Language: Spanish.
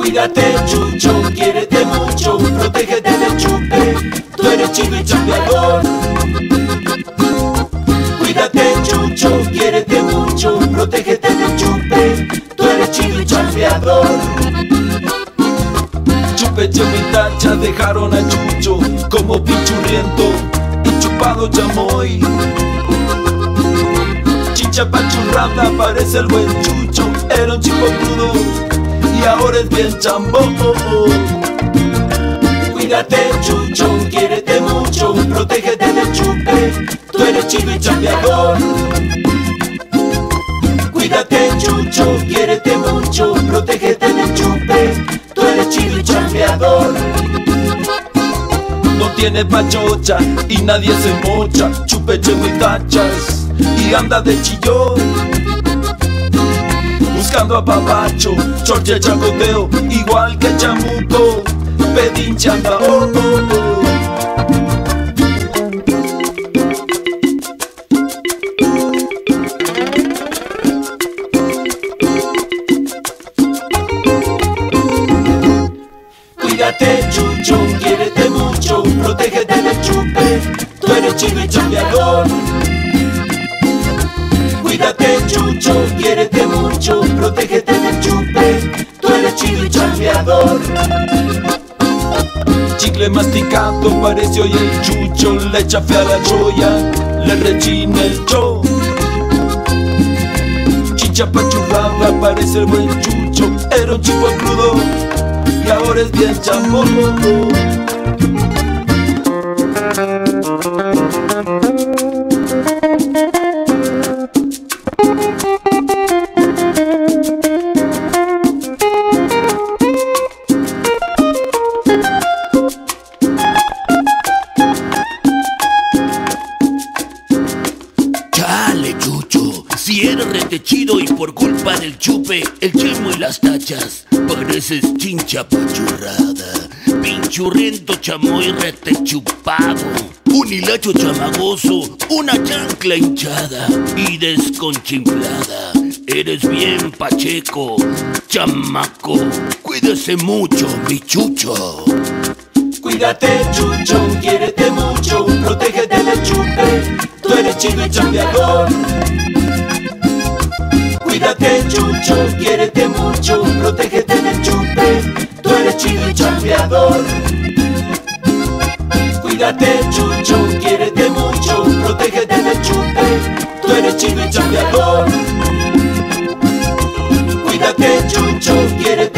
Cuídate, Chucho, quiérete mucho, protégete del chupe, tú eres chido y chambeador. Cuídate, Chucho, quiérete mucho, protégete del chupe, tú eres chido y chambeador. Chupe, Chemo y Tacha dejaron a Chucho como pinchurriento y chupado chamoy. Chicha pachurrada parece el buen Chucho, era un chico crudo y ahora es bien chambón. Cuídate, Chucho, quiérete mucho, protégete del chupe, tú eres chido y chambeador. Cuídate, Chucho, quiérete mucho, protégete del chupe, tú eres chido y chambeador. No tiene pachocha y nadie se mocha, Chupe, Chemo y Tachas y anda de chillón, buscando a papacho, chorche, chacoteo, igual que chamuco, pedinche anda, oh, oh, oh. Cuídate, Chucho, quiérete mucho, protégete del chupe, tú eres chido y chambeador. Cuídate, Chucho, quiérete mucho, protégete del chupe, tú eres chido y chambeador. Chicle masticado parece hoy el Chucho, le echa fe a la choya, le rechina el cho. Chicha pachurrada parece el buen Chucho, era un chico crudo y ahora es bien chambón. Chale, Chucho, si eres rete chido y por culpa del chupe, el Chemo y las Tachas, pareces chincha pachurrada, pinchurriento, chamoy rete chupado, un hilacho chamagoso, una chancla hinchada y desconchimplada. Eres bien pacheco, chamaco, cuídese mucho, mi Chucho. Cuídate, Chucho, quiérete mucho, protégete del chupe, tú eres chido y chambeador. Cuídate, Chucho, quiérete mucho, protégete del chupe, tú eres chido y chambeador. Cuídate, Chucho, quiérete mucho, protégete del chupe, tú eres chido y chambeador. Cuídate, Chucho, quiérete